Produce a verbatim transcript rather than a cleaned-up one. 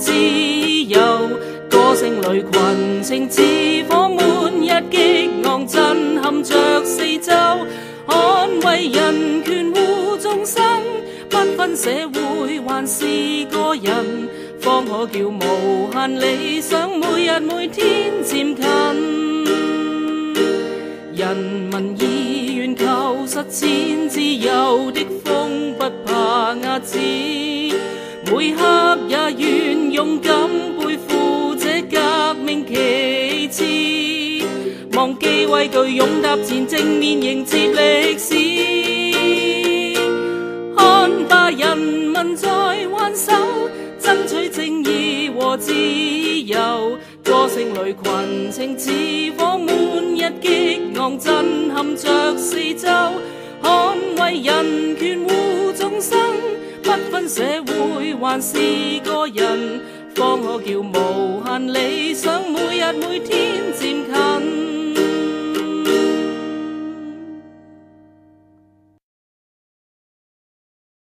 自由。歌聲裏群情似火滿日激昂，震撼着四周。捍衛人權護眾生，不分社會還是個人，方可叫無限理想每日每天漸近。人民意願求實踐自由的風，不怕壓制，每刻也願勇敢背負這革命旗幟，忘記畏懼，勇踏前，正面迎接歷史。看吧，人民在挽手，爭取正義和自由。歌聲裏群情似火滿日激昂，震撼着四周。捍衛人權護眾生，不分社會還是個人，方可叫無限理想每日每天漸近。